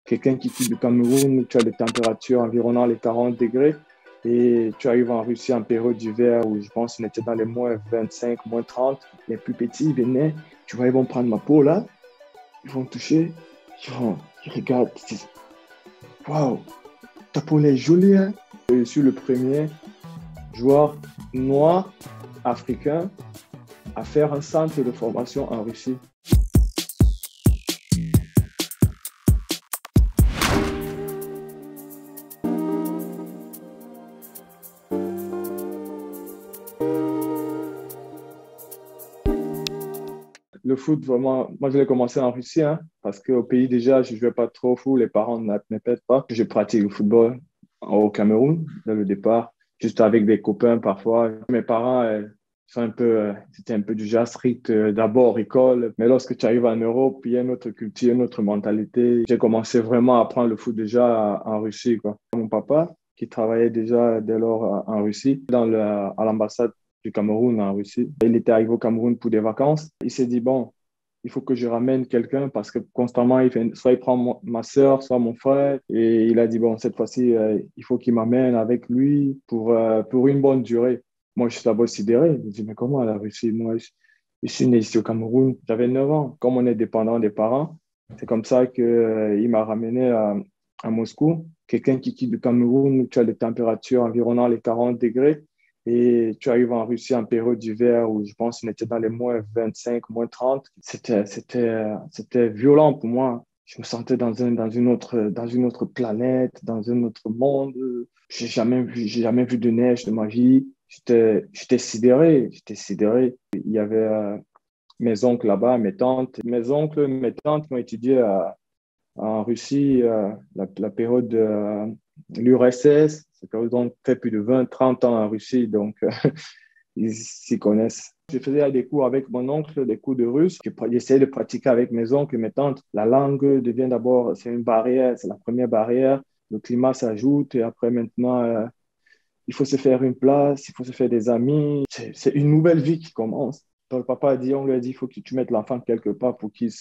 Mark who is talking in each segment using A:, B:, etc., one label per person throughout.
A: quelqu'un qui quitte le Cameroun, tu as des températures environnant les 40 degrés et tu arrives en Russie en période d'hiver où je pense qu'on était dans les moins 25, moins 30. Les plus petits, ils venaient, tu vois, ils vont prendre ma peau là, ils vont toucher, ils regardent, ils disent, waouh, ta peau elle est jolie, hein? Je suis le premier joueur noir africain à faire un centre de formation en Russie. Le foot, vraiment, moi je l'ai commencé en Russie, hein, parce qu'au pays déjà, je ne jouais pas trop au foot, les parents n'admettaient pas que je pratique le football au Cameroun, dès le départ, juste avec des copains parfois. Mes parents sont c'était un peu du genre strict, d'abord école, mais lorsque tu arrives en Europe, il y a une autre culture, une autre mentalité. J'ai commencé vraiment à apprendre le foot déjà en Russie, quoi. Mon papa, qui travaillait déjà dès lors en Russie, à l'ambassade du Cameroun en Russie. Il était arrivé au Cameroun pour des vacances. Il s'est dit, bon, il faut que je ramène quelqu'un parce que constamment, soit il prend ma soeur, soit mon frère. Et il a dit, bon, cette fois-ci, il faut qu'il m'amène avec lui pour une bonne durée. Moi, je suis d'abord sidéré. Je dis, mais comment la Russie? Moi, je suis né ici au Cameroun. J'avais 9 ans. Comme on est dépendant des parents, c'est comme ça qu'il m'a ramené à Moscou. Quelqu'un qui quitte le Cameroun où tu as des températures environnant les 40 degrés. Et tu arrives en Russie en période d'hiver où je pense qu'on était dans les moins 25, moins 30. C'était violent pour moi. Je me sentais dans une autre planète, dans un autre monde. J'ai jamais vu de neige de ma vie. J'étais sidéré, j'étais sidéré. Il y avait mes oncles là-bas, mes tantes. Mes oncles, mes tantes qui ont étudié en Russie, la période de l'URSS, c'est donc fait plus de 20, 30 ans en Russie, donc ils s'y connaissent. Je faisais des cours avec mon oncle, des cours de russe. J'essayais de pratiquer avec mes oncles et mes tantes. La langue devient d'abord, c'est une barrière, c'est la première barrière. Le climat s'ajoute et après maintenant, il faut se faire une place, il faut se faire des amis. C'est une nouvelle vie qui commence. Donc, le papa a dit, on lui a dit, il faut que tu mettes l'enfant quelque part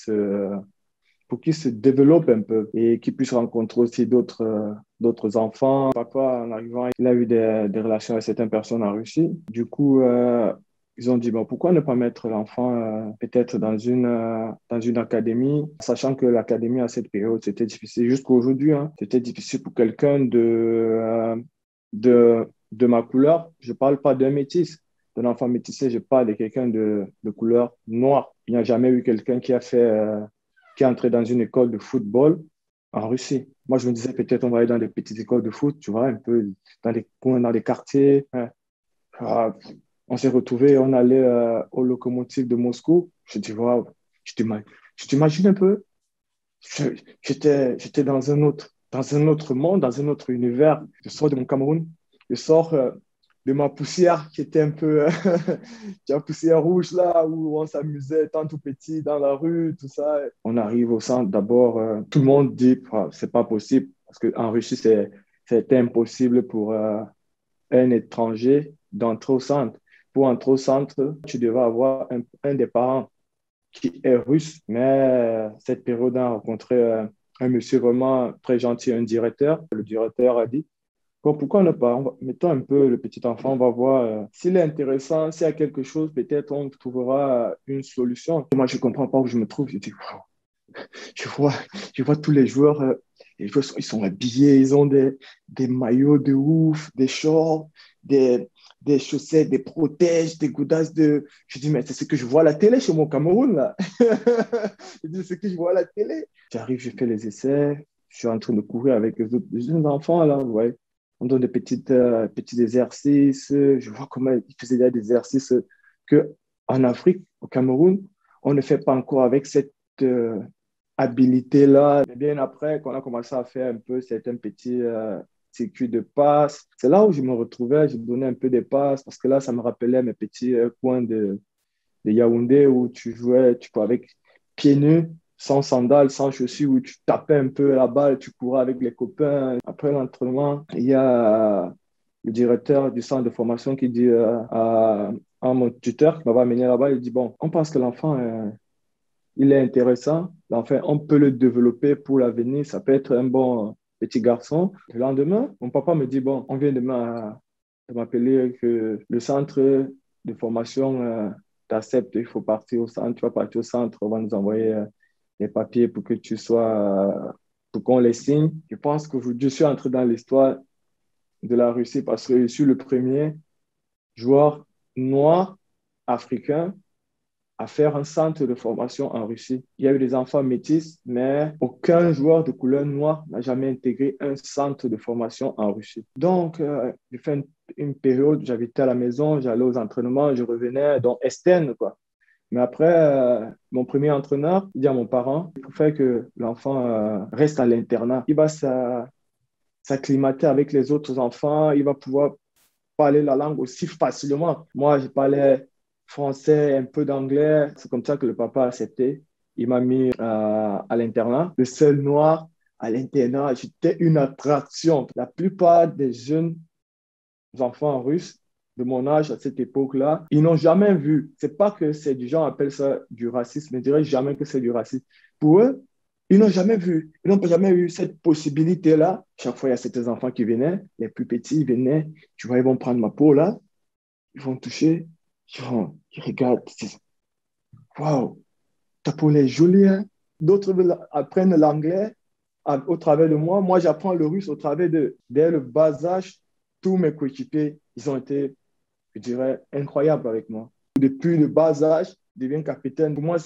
A: pour qu'il se développe un peu et qu'il puisse rencontrer aussi d'autres enfants. Papa, en arrivant, il a eu des relations avec certaines personnes en Russie. Du coup, ils ont dit, bon, pourquoi ne pas mettre l'enfant peut-être dans une académie, sachant que l'académie à cette période, c'était difficile. Jusqu'à aujourd'hui, hein, c'était difficile pour quelqu'un de ma couleur. Je ne parle pas d'un métis, d'un enfant métissé, je parle de quelqu'un de couleur noire. Il n'y a jamais eu quelqu'un qui est entré dans une école de football en Russie. Moi, je me disais peut-être on va aller dans des petites écoles de foot, tu vois, un peu dans les coins, dans les quartiers, hein. Ah, on s'est retrouvés, on allait au locomotive de Moscou. Je dis, waouh, je t'imagine un peu. J'étais dans un autre monde, dans un autre univers. Je sors de mon Cameroun, je sors de ma poussière qui était un peu, la poussière rouge là, où on s'amusait tant tout petit dans la rue, tout ça. On arrive au centre, d'abord, tout le monde dit, ah, c'est pas possible, parce qu'en Russie, c'était impossible pour un étranger d'entrer au centre. Pour entrer au centre, tu devais avoir un des parents qui est russe, mais cette période, on a rencontré un monsieur vraiment très gentil, un directeur. Le directeur a dit, bon, pourquoi ne pas, mettons un peu le petit enfant, on va voir s'il est intéressant, s'il y a quelque chose, peut-être on trouvera une solution. Moi, je ne comprends pas où je me trouve. Je dis, wow. je vois, je vois tous les joueurs, ils sont habillés, ils ont des maillots de ouf, des shorts, des, des chaussettes, des protèges, des godasses de... Je dis, mais c'est ce que je vois à la télé chez mon Cameroun, là. Je dis, c'est ce que je vois à la télé. J'arrive, je fais les essais, je suis en train de courir avec les jeunes enfants, là, ouais. On donne des petits exercices. Je vois comment ils faisaient des exercices que en Afrique, au Cameroun, on ne fait pas encore avec cette euh, habilité-là. Mais bien après, quand on a commencé à faire un peu certains petits circuits de passes, c'est là où je me retrouvais, je donnais un peu des passes parce que là, ça me rappelait mes petits coins de Yaoundé où tu jouais, tu courais avec pieds nus, sans sandales, sans chaussures, où tu tapais un peu la balle, tu courais avec les copains. Après l'entraînement, il y a le directeur du centre de formation qui dit à mon tuteur qui m'avait amené là-bas, il dit, bon, on pense que l'enfant il est intéressant. Enfin, on peut le développer pour l'avenir. Ça peut être un bon petit garçon. Le lendemain, mon papa me dit, bon, on vient de m'appeler que le centre de formation t'accepte, il faut partir au centre, tu vas partir au centre, on va nous envoyer les papiers pour que tu sois, pour qu'on les signe. Je pense qu'aujourd'hui, je suis entré dans l'histoire de la Russie parce que je suis le premier joueur noir africain à faire un centre de formation en Russie. Il y a eu des enfants métis, mais aucun joueur de couleur noire n'a jamais intégré un centre de formation en Russie. Donc, j'ai fait une période, j'habitais à la maison, j'allais aux entraînements, je revenais, donc externe, quoi. Mais après, mon premier entraîneur, il dit à mon parent, il faut faire que l'enfant reste à l'internat. Il va s'acclimater avec les autres enfants, il va pouvoir parler la langue aussi facilement. Moi, je parlais français, un peu d'anglais. C'est comme ça que le papa a accepté. Il m'a mis à l'internat. Le seul noir à l'internat, j'étais une attraction. La plupart des jeunes enfants russes de mon âge à cette époque-là, ils n'ont jamais vu. C'est pas que c'est du genre appelle ça du racisme, mais je dirais jamais que c'est du racisme. Pour eux, ils n'ont jamais vu. Ils n'ont jamais eu cette possibilité-là. Chaque fois, il y a certains enfants qui venaient, les plus petits, ils venaient, tu vois, ils vont prendre ma peau là, ils vont toucher, ils regardent, ils disent, waouh, ta peau est jolie, hein? D'autres apprennent l'anglais au travers de moi. Moi, j'apprends le russe au travers de. Dès le bas âge, tous mes coéquipiers, ils ont été, je dirais, incroyables avec moi. Depuis le bas âge, je deviens capitaine. Pour moi,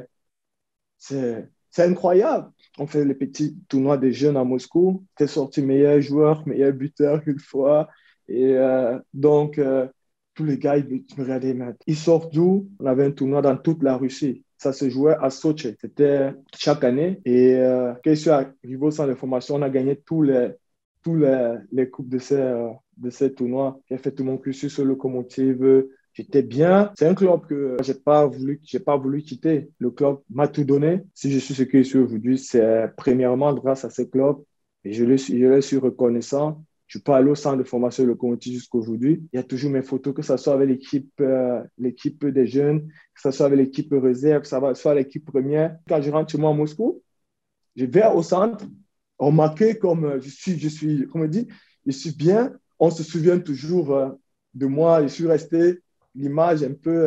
A: c'est incroyable. On fait les petits tournois des jeunes à Moscou. T'es sorti meilleur joueur, meilleur buteur une fois. Et tous les gars, ils me regardaient, mais ils sortent d'où? On avait un tournoi dans toute la Russie. Ça se jouait à Sochi. C'était chaque année. Et quand je suis arrivé au centre de formation, on a gagné les coupes de ces tournois. J'ai fait tout mon cursus sur Lokomotiv. J'étais bien. C'est un club que j'ai pas voulu quitter. Le club m'a tout donné. Si je suis ce que je suis aujourd'hui, c'est premièrement grâce à ce club. Et je le suis reconnaissant. Je peux aller au centre de formation Lokomotiv jusqu'à aujourd'hui. Il y a toujours mes photos, que ce soit avec l'équipe des jeunes, que ce soit avec l'équipe réserve, que ce soit l'équipe première. Quand je rentre chez moi à Moscou, je vais au centre, remarquer comme comme on dit, je suis bien. On se souvient toujours de moi. Je suis resté l'image un peu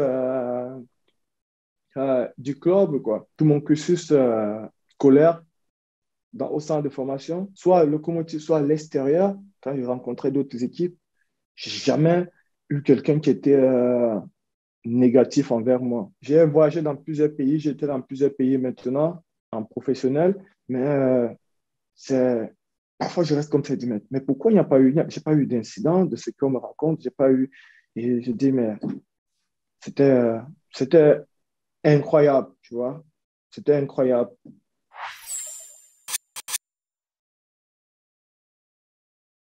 A: du club, quoi. Tout mon cursus scolaire au centre de formation, soit le locomotive, soit à l'extérieur, quand j'ai rencontré d'autres équipes, j'ai jamais eu quelqu'un qui était négatif envers moi. J'ai voyagé dans plusieurs pays, j'étais dans plusieurs pays maintenant, en professionnel, mais c'est parfois je reste comme ça, je dis, mais pourquoi il n'y a pas eu, j'ai pas eu d'incident de ce qu'on me raconte, j'ai pas eu, et je dis, mais c'était, c'était incroyable, tu vois, c'était incroyable.